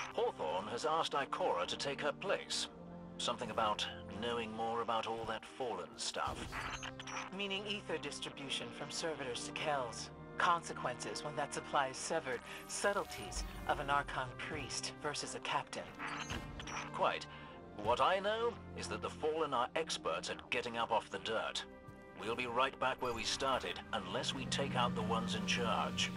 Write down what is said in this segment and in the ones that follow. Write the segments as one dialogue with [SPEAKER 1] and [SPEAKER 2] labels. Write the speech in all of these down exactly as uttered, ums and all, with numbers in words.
[SPEAKER 1] Hawthorne has asked Ikora to take her place. Something about knowing more about all that Fallen stuff.
[SPEAKER 2] Meaning ether distribution from servitors to Kells. Consequences when that supply is severed. Subtleties of an Archon priest versus a captain.
[SPEAKER 1] Quite. What I know is that the Fallen are experts at getting up off the dirt. We'll be right back where we started, unless we take out the ones in charge.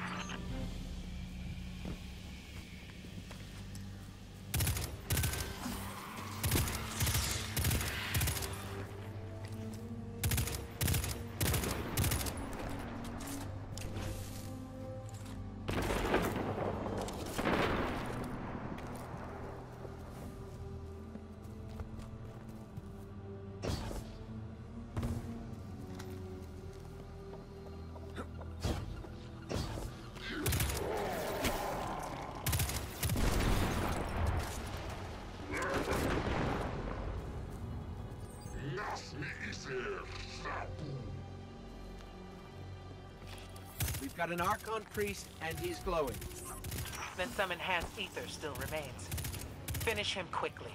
[SPEAKER 3] We've got an Archon priest, and he's glowing.
[SPEAKER 2] Then some enhanced ether still remains. Finish him quickly.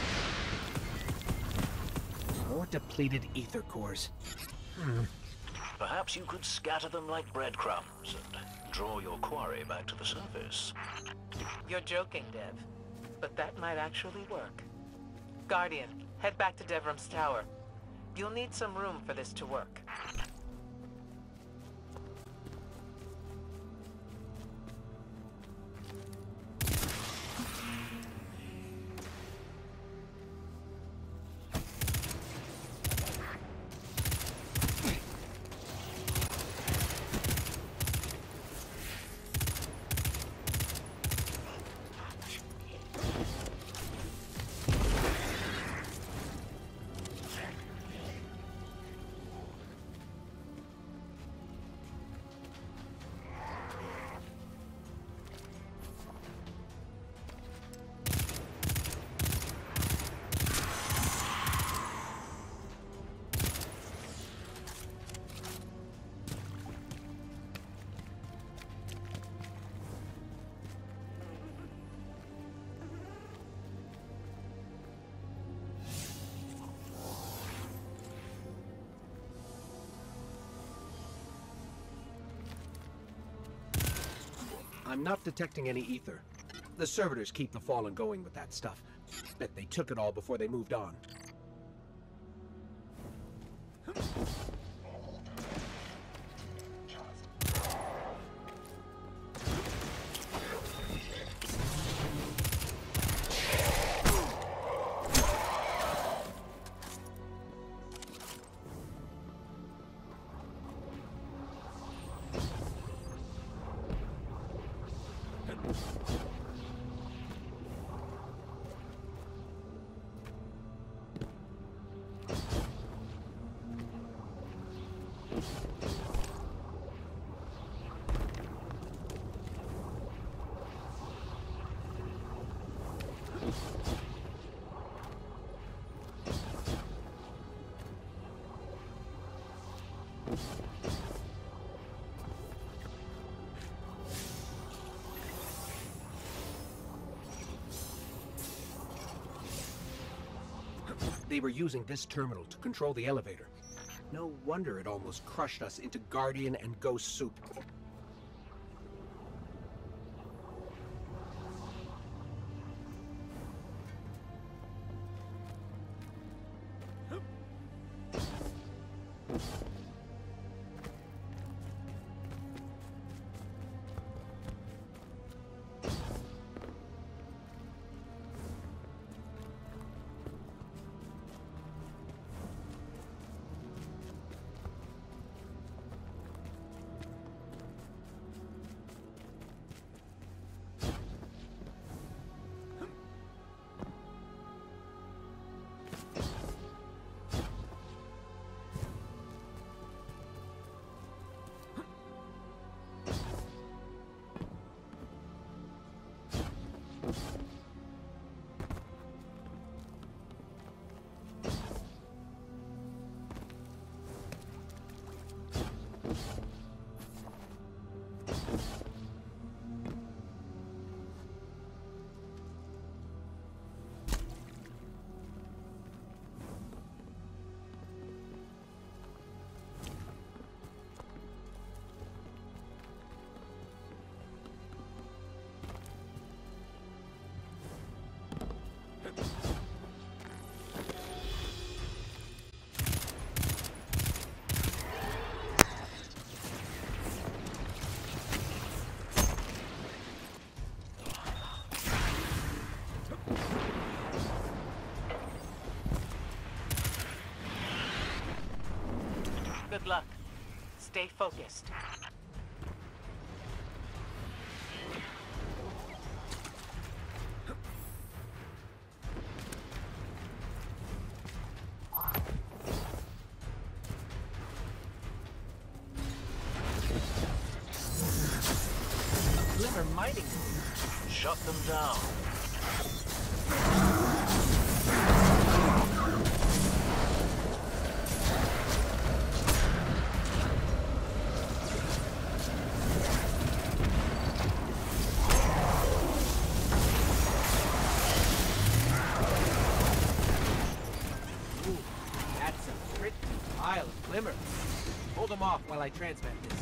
[SPEAKER 3] Depleted ether cores. Hmm.
[SPEAKER 1] Perhaps you could scatter them like breadcrumbs and draw your quarry back to the surface.
[SPEAKER 2] You're joking, Dev. But that might actually work. Guardian, head back to Devrum's tower. You'll need some room for this to work.
[SPEAKER 3] I'm not detecting any ether. The servitors keep the Fallen going with that stuff. Bet they took it all before they moved on. They were using this terminal to control the elevator. No wonder it almost crushed us into Guardian and Ghost soup.
[SPEAKER 2] Good luck. Stay focused.
[SPEAKER 3] A glimmer mining.
[SPEAKER 1] Shut them down.
[SPEAKER 3] Ooh, that's a pretty island. Glimmer, hold them off while I transmit this.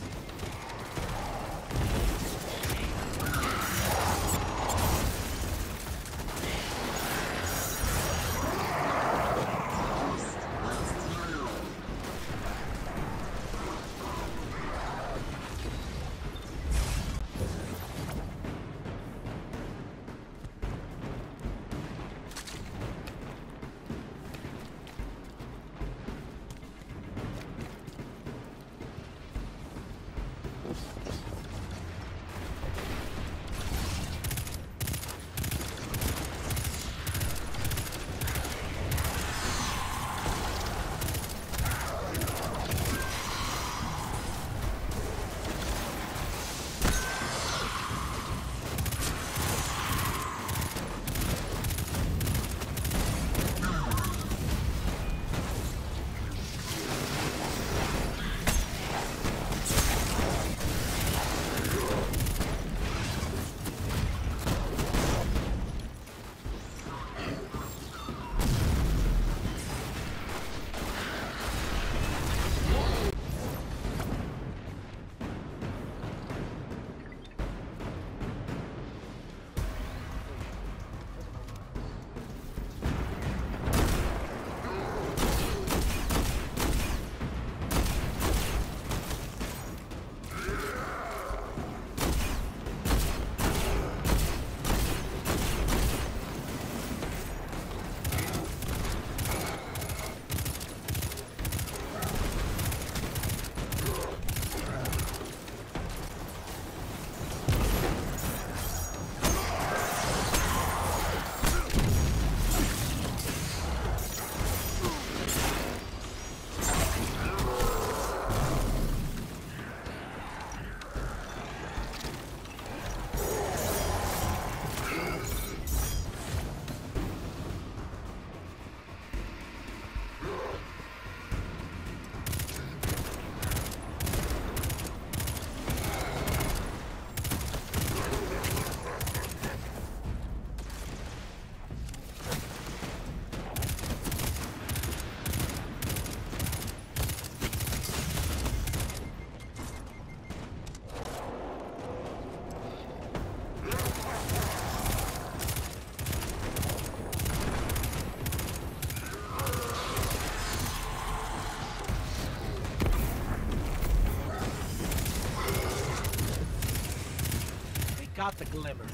[SPEAKER 3] Got the Glimmer.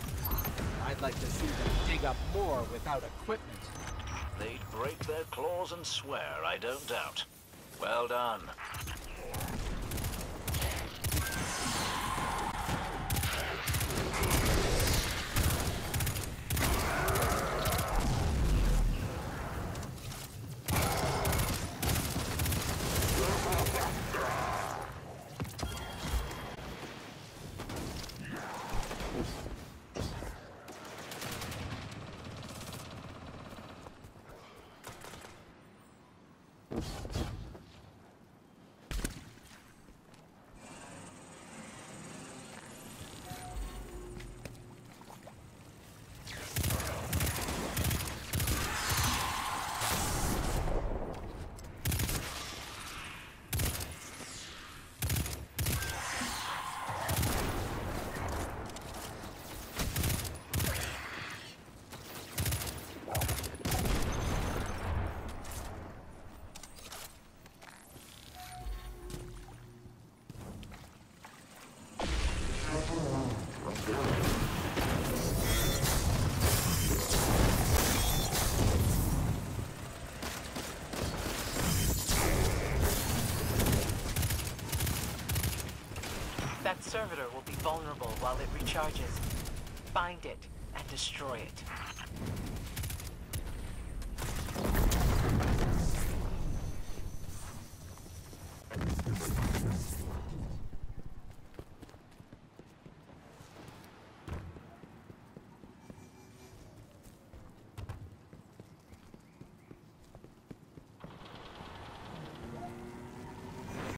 [SPEAKER 3] I'd like to see them dig up more without equipment.
[SPEAKER 1] They'd break their claws and swear, I don't doubt. Well done.
[SPEAKER 2] That servitor will be vulnerable while it recharges. Find it and destroy it.